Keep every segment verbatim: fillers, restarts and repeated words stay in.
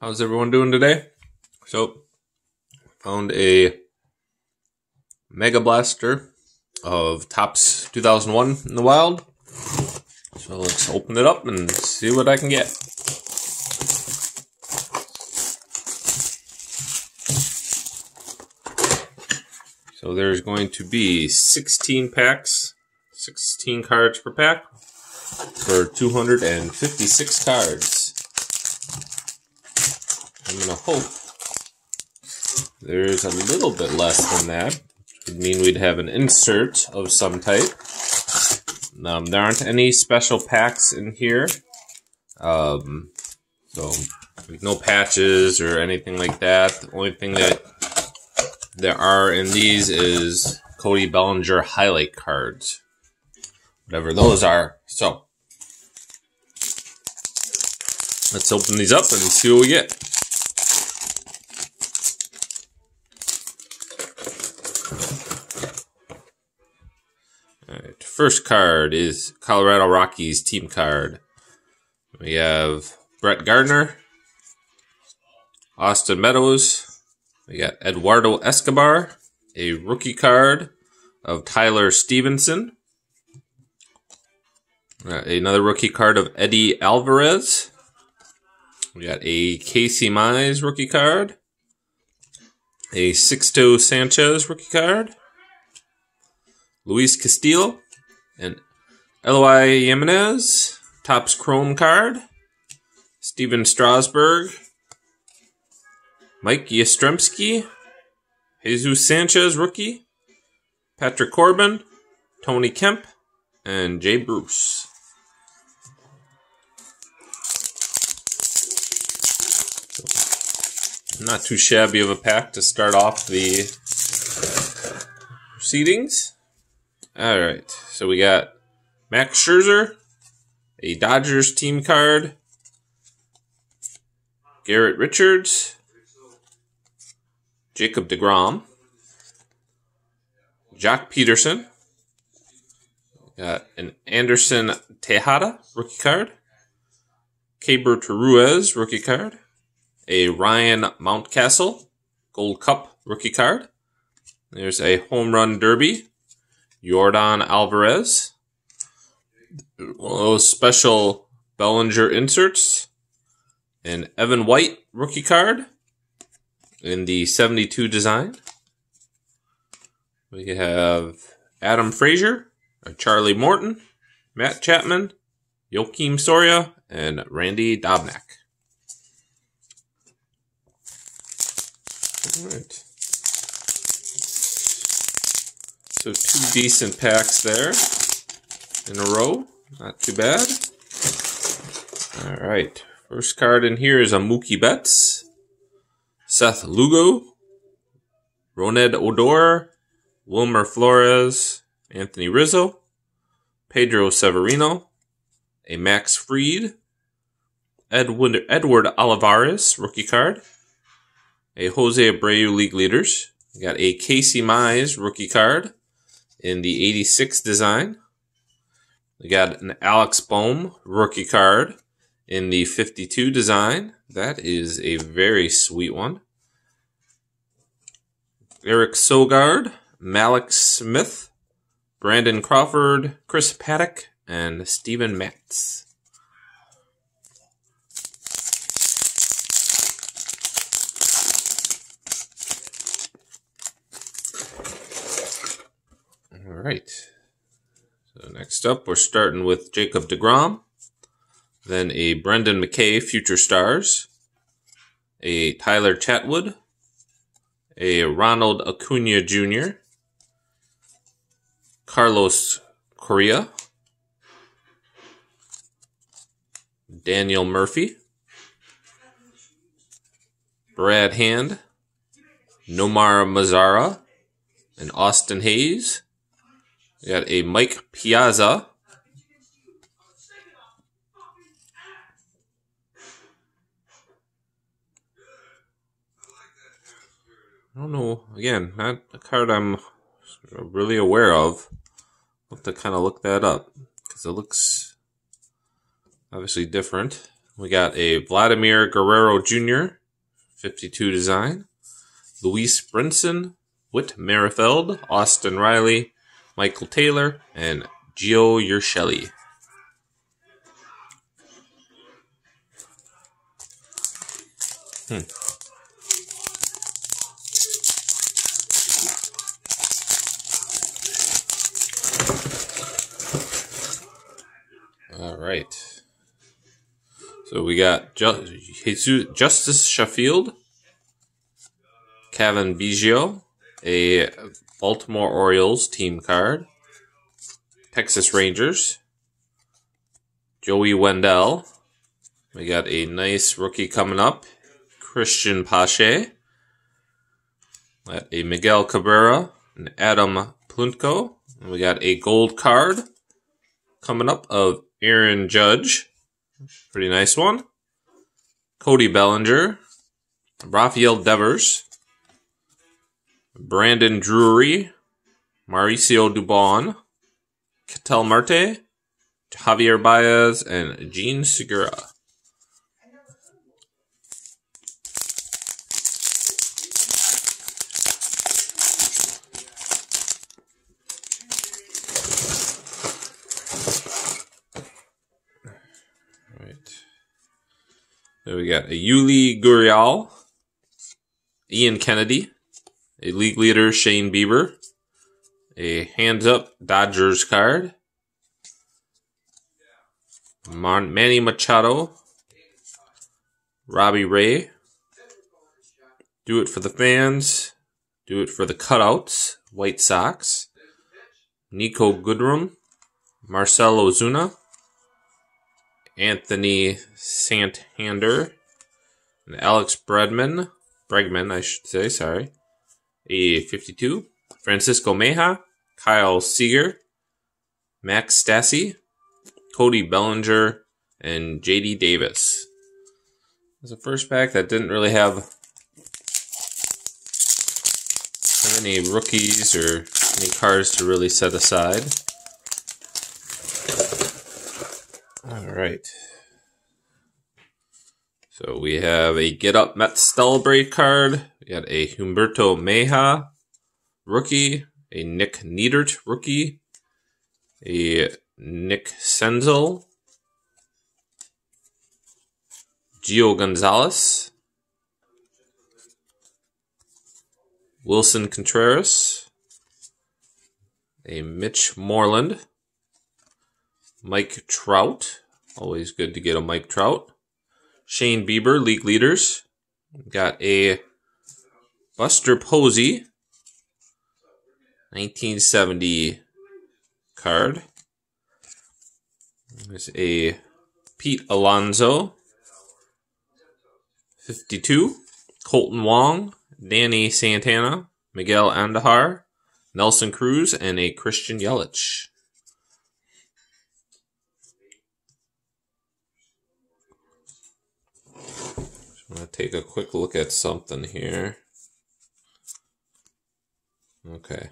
How's everyone doing today? So, found a Mega Blaster of Topps two thousand one in the wild. So let's open it up and see what I can get. So there's going to be sixteen packs, sixteen cards per pack for two hundred fifty-six cards. I'm going to hope there's a little bit less than that. Which would mean we'd have an insert of some type. Um, there aren't any special packs in here. Um, so, like no patches or anything like that. The only thing that there are in these is Cody Bellinger highlight cards. Whatever those are. So, let's open these up and see what we get. Alright, first card is Colorado Rockies team card. We have Brett Gardner, Austin Meadows, we got Eduardo Escobar, a rookie card of Tyler Stevenson, another rookie card of Eddie Alvarez, we got a Casey Mize rookie card, a Sixto Sanchez rookie card, Luis Castillo, and Eloy Jimenez, Topps Chrome card, Steven Strasburg, Mike Yastrzemski, Jesus Sanchez rookie, Patrick Corbin, Tony Kemp, and Jay Bruce. So, not too shabby of a pack to start off the proceedings. Alright, so we got Max Scherzer, a Dodgers team card, Garrett Richards, Jacob deGrom, Jock Peterson, we got an Anderson Tejada rookie card, Keibert Ruiz rookie card, a Ryan Mountcastle Gold Cup rookie card, there's a Home Run Derby, Jordan Alvarez, one of those special Bellinger inserts, an Evan White rookie card in the seventy-two design. We have Adam Frazier, Charlie Morton, Matt Chapman, Joakim Soria, and Randy Dobnak. All right. So two decent packs there in a row. Not too bad. All right. First card in here is a Mookie Betts, Seth Lugo, Roned Odor, Wilmer Flores, Anthony Rizzo, Pedro Severino, a Max Fried, Edward, Edward Olivares rookie card, a Jose Abreu League Leaders. We got a Casey Mize rookie card in the eighty-six design. We got an Alex Bohm rookie card in the fifty-two design. That is a very sweet one. Eric Sogard, Malik Smith, Brandon Crawford, Chris Paddock, and Steven Matz. All right. So next up, we're starting with Jacob deGrom, then a Brendan McKay Future Stars, a Tyler Chatwood, a Ronald Acuna Junior, Carlos Correa, Daniel Murphy, Brad Hand, Nomar Mazara, and Austin Hayes. We got a Mike Piazza, I don't know, again, not a card I'm really aware of. I'll have to kind of look that up, because it looks obviously different. we got a Vladimir Guerrero Junior fifty-two design. Luis Brinson, Whit Merrifield, Austin Riley, Michael Taylor, and Gio Urshela. Hmm. All right. So we got Ju- Justice Sheffield, Kevin Biggio, a Baltimore Orioles team card, Texas Rangers, Joey Wendell. We got a nice rookie coming up, Christian Pache, a Miguel Cabrera, and Adam Plutko. And we got a gold card coming up of Aaron Judge. Pretty nice one. Cody Bellinger, Rafael Devers, Brandon Drury, Mauricio Dubon, Ketel Marte, Javier Baez, and Gene Segura. There we got a Yuli Gurriel, Ian Kennedy, a league leader Shane Bieber, a hands up Dodgers card, Mon- Manny Machado, Robbie Ray, Do It for the Fans, Do It for the Cutouts, White Sox, Nico Goodrum, Marcell Ozuna, Anthony Santander, and Alex Bregman, Bregman, I should say, sorry, a fifty-two, Francisco Meja, Kyle Seager, Max Stassi, Cody Bellinger, and J D Davis. It was a first pack that didn't really have, have any rookies or any cards to really set aside. All right. So we have a Get Up Mets Celebrate card. We got a Humberto Meja rookie, a Nick Neidert rookie, a Nick Senzel, Gio Gonzalez, Wilson Contreras, a Mitch Moreland, Mike Trout, always good to get a Mike Trout, Shane Bieber, league leaders, got a Buster Posey, nineteen seventy card. There's a Pete Alonso, fifty-two, Colton Wong, Danny Santana, Miguel Andujar, Nelson Cruz, and a Christian Yelich. I'm going to take a quick look at something here. Okay.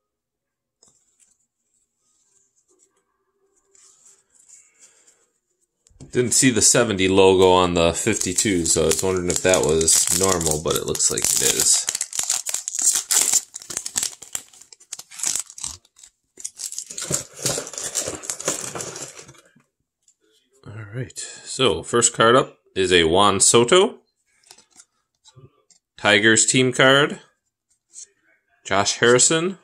Didn't see the seventy logo on the fifty-two, so I was wondering if that was normal, but it looks like it is. All right. So, first card up is a Juan Soto. Tigers team card. Josh Harrison.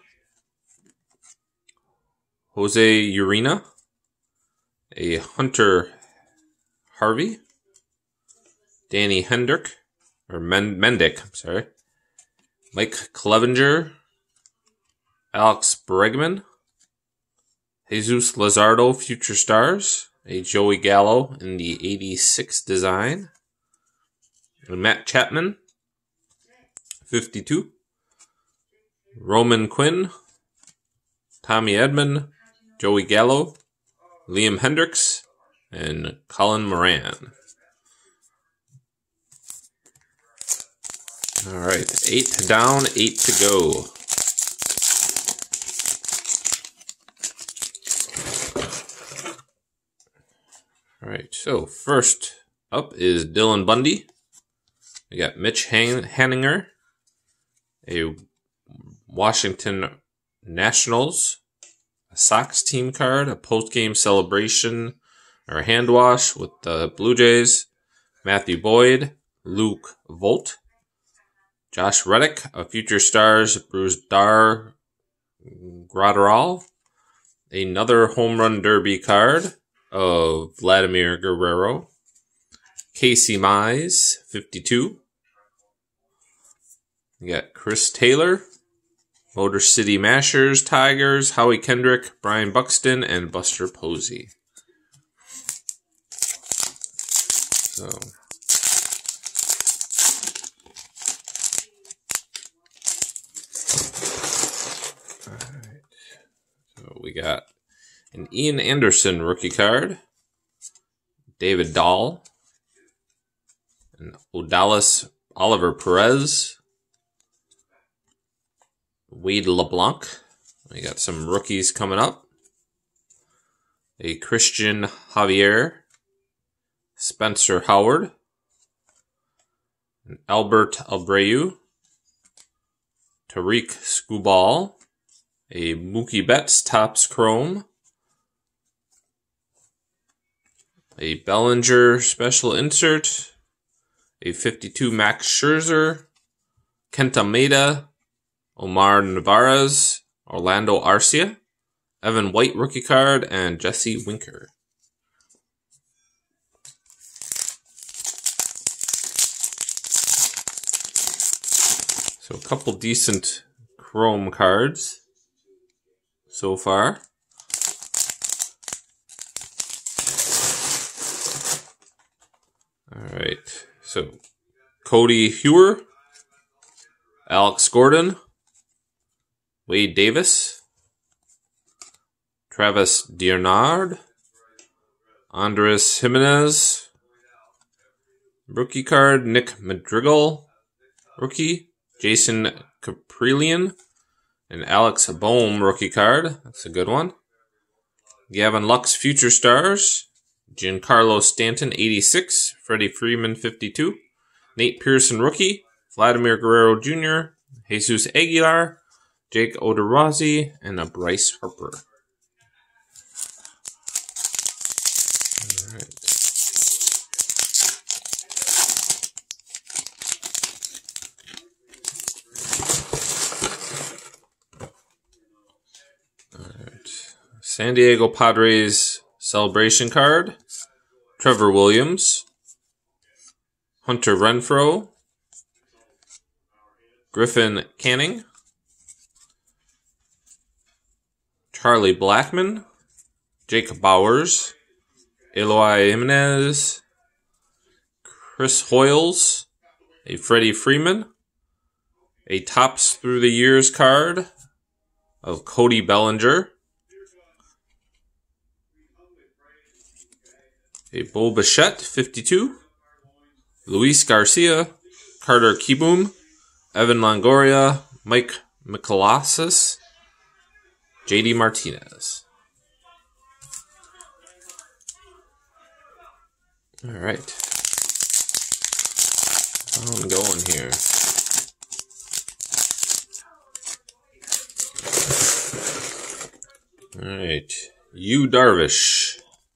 Jose Urena. A Hunter Harvey. Danny Hendrick. Or Men- Mendick, I'm sorry. Mike Clevenger. Alex Bregman. Jesus Luzardo, Future Stars. A Joey Gallo in the eighty-six design. And Matt Chapman. fifty-two. Roman Quinn. Tommy Edman. Joey Gallo. Liam Hendricks. And Colin Moran. Alright, eight down, eight to go. Alright, so first up is Dylan Bundy. We got Mitch Han- Hanninger, a Washington Nationals, a Sox team card, a post-game celebration or hand wash with the Blue Jays, Matthew Boyd, Luke Vogt, Josh Reddick, a Future Stars, Bruce Dar Graterol, another Home Run Derby card of Vladimir Guerrero, Casey Mize, fifty-two. We got Chris Taylor, Motor City Mashers, Tigers, Howie Kendrick, Brian Buxton, and Buster Posey. So, all right. So we got an Ian Anderson rookie card, David Dahl, and Odalis Oliver Perez, Wade LeBlanc. We got some rookies coming up. A Christian Javier, Spencer Howard, and Albert Abreu, Tariq Skubal, a Mookie Betts Topps Chrome, a Bellinger Special Insert, a fifty-two Max Scherzer, Kenta Maeda, Omar Narvaez, Orlando Arcia, Evan White rookie card, and Jesse Winker. So a couple decent Chrome cards so far. All right, so Cody Hewer, Alex Gordon, Wade Davis, Travis Diernard, Andres Jimenez, rookie card, Nick Madrigal, rookie, Jason Caprillion, and Alex Bohm rookie card. That's a good one. Gavin Lux Future Stars, Giancarlo Stanton eighty-six, Freddie Freeman fifty-two, Nate Pearson rookie, Vladimir Guerrero Junior, Jesus Aguilar, Jake Odorizzi, and a Bryce Harper. All right. All right. San Diego Padres celebration card, Trevor Williams, Hunter Renfroe, Griffin Canning, Charlie Blackmon, Jake Bowers, Eloy Jimenez, Chris Hoyles, a Freddie Freeman, a Topps Through the Years card of Cody Bellinger, a Bo Bichette, fifty-two, Luis Garcia, Carter Kieboom, Evan Longoria, Mike Mikolasas, J D Martinez. All right. How am I going here? All right. Yu Darvish,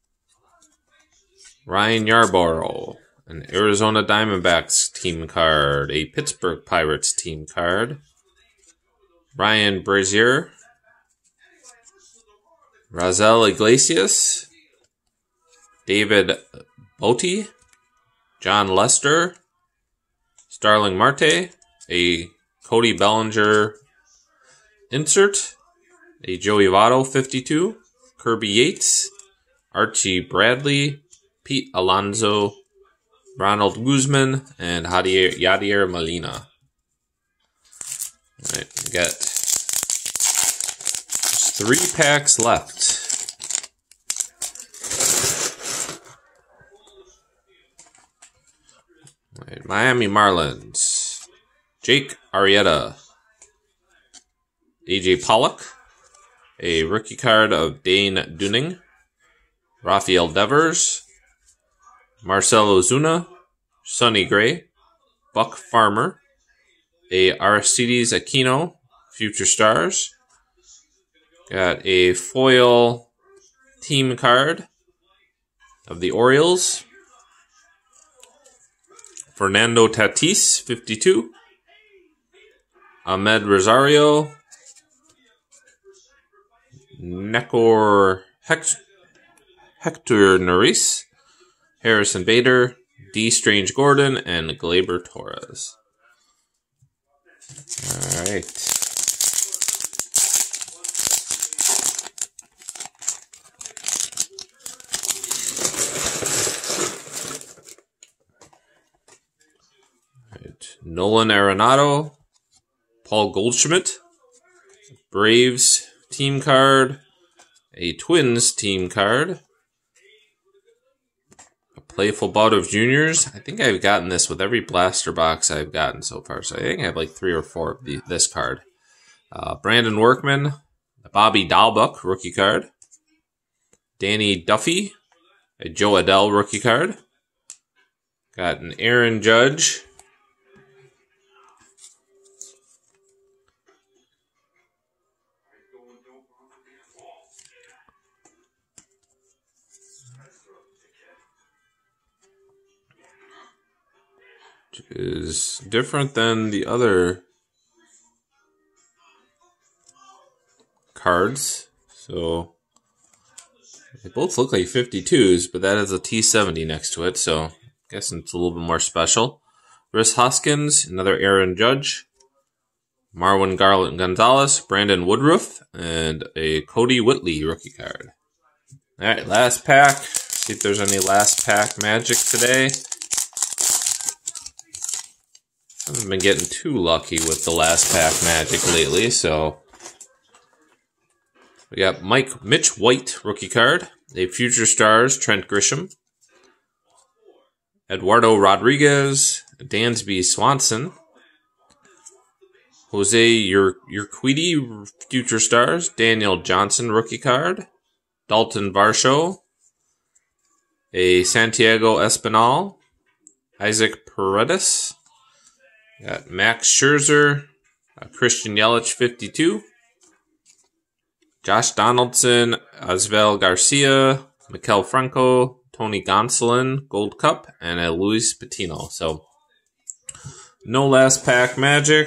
Ryan Yarborough, an Arizona Diamondbacks team card, a Pittsburgh Pirates team card, Ryan Brazier, Razel Iglesias, David Bote, John Lester, Starling Marte, a Cody Bellinger insert, a Joey Votto fifty-two, Kirby Yates, Archie Bradley, Pete Alonso, Ronald Guzman, and Yadier, Yadier Molina. All right, we got just three packs left. All right, Miami Marlins, Jake Arrieta, A J Pollock, a rookie card of Dane Dunning, Rafael Devers, Marcell Ozuna, Sonny Gray, Buck Farmer, a Aristides Aquino, Future Stars. Got a foil team card of the Orioles. Fernando Tatis, fifty-two. Ahmed Rosario. Nekor Hect- Hector Neris. Harrison Bader. D. Strange Gordon. And Gleyber Torres. All right. Nolan Arenado, Paul Goldschmidt, Braves team card, a Twins team card, a Playful Bout of Juniors. I think I've gotten this with every blaster box I've gotten so far, so I think I have like three or four of the, this card. Uh, Brandon Workman, Bobby Dalbuck rookie card, Danny Duffy, a Joe Adell rookie card, got an Aaron Judge, is different than the other cards. So they both look like fifty-twos, but that has a T seventy next to it, so I'm guessing it's a little bit more special. Rhys Hoskins, another Aaron Judge, Marwin Garland Gonzalez, Brandon Woodruff, and a Cody Whitley rookie card. Alright, last pack. See if there's any last pack magic today. I haven't been getting too lucky with the last pack magic lately, so we got Mike Mitch White rookie card, a Future Stars Trent Grisham, Eduardo Rodriguez, Dansby Swanson, Jose Ur- Urquidy Future Stars, Daniel Johnson rookie card, Dalton Varsho, a Santiago Espinal, Isaac Paredes. Got Max Scherzer, uh, Christian Yelich, fifty-two. Josh Donaldson, Osvaldo Garcia, Maikel Franco, Tony Gonsolin, Gold Cup, and a Luis Patino. So, no last pack magic.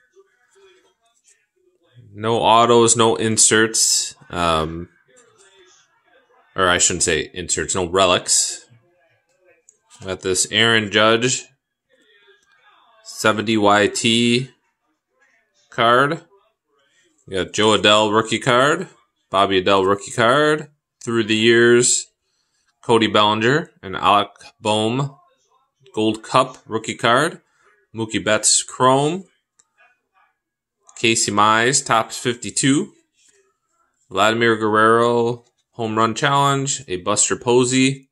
No autos, no inserts. Um, or I shouldn't say inserts, no relics. Got this Aaron Judge seventy Y T card. We got Joe Adell rookie card, Bobby Adell rookie card, through the years, Cody Bellinger and Alec Boehm Gold Cup rookie card, Mookie Betts Chrome, Casey Mize Topps fifty-two, Vladimir Guerrero Home Run Challenge, a Buster Posey,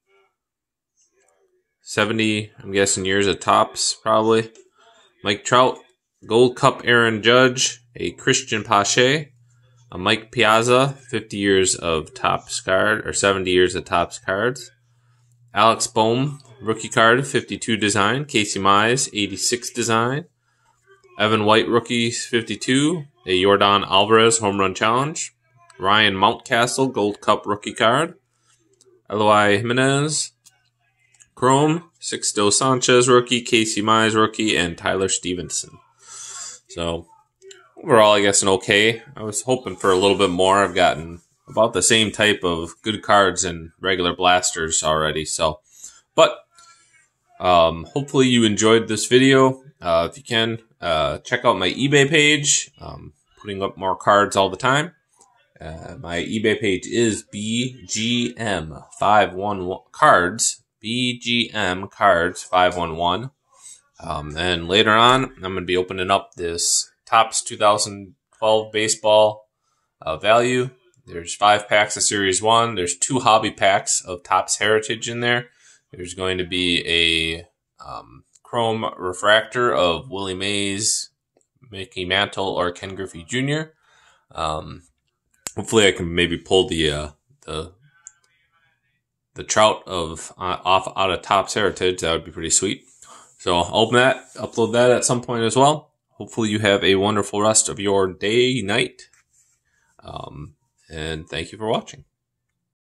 seventy, I'm guessing years of Topps probably. Mike Trout, Gold Cup Aaron Judge, a Christian Pache, a Mike Piazza, fifty years of Topps card, or seventy years of Topps cards. Alex Boehm, rookie card, fifty-two design. Casey Mize, eighty-six design. Evan White, rookie, fifty-two. A Yordan Alvarez Home Run Challenge. Ryan Mountcastle, Gold Cup rookie card. Eloy Jimenez, Chrome. Sixto Sanchez rookie, Casey Mize rookie, and Tyler Stevenson. So, overall, I guess an okay. I was hoping for a little bit more. I've gotten about the same type of good cards and regular blasters already. So, but um, hopefully you enjoyed this video. Uh, if you can, uh, check out my eBay page. Um, putting up more cards all the time. Uh, my eBay page is B G M five one one cards. B G M Cards five one one. Um, and later on, I'm going to be opening up this Topps two thousand twelve baseball uh, value. There's five packs of Series one. There's two hobby packs of Topps Heritage in there. There's going to be a um, chrome refractor of Willie Mays, Mickey Mantle, or Ken Griffey Junior Um, hopefully I can maybe pull the uh, the the Trout of uh, off out of Topps Heritage. That would be pretty sweet. So I'll open that, upload that at some point as well. Hopefully you have a wonderful rest of your day, night. Um, and thank you for watching.